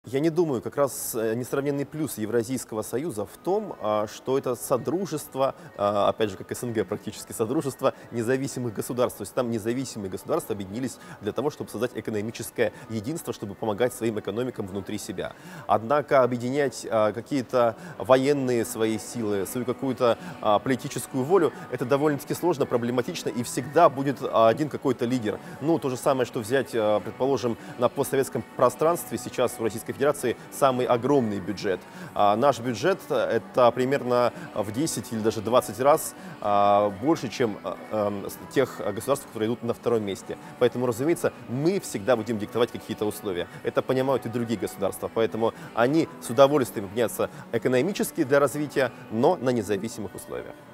Я не думаю, как раз несравненный плюс Евразийского союза в том, что это содружество, опять же, как СНГ практически, содружество независимых государств. То есть там независимые государства объединились для того, чтобы создать экономическое единство, чтобы помогать своим экономикам внутри себя. Однако объединять какие-то военные свои силы, свою какую-то политическую волю, это довольно-таки сложно, проблематично, и всегда будет один какой-то лидер. Ну, то же самое, что взять, предположим, на постсоветском пространстве сейчас в Российской Федерации самый огромный бюджет. Наш бюджет – это примерно в 10 или даже 20 раз больше, чем тех государств, которые идут на втором месте. Поэтому, разумеется, мы всегда будем диктовать какие-то условия. Это понимают и другие государства. Поэтому они с удовольствием объединятся экономически для развития, но на независимых условиях.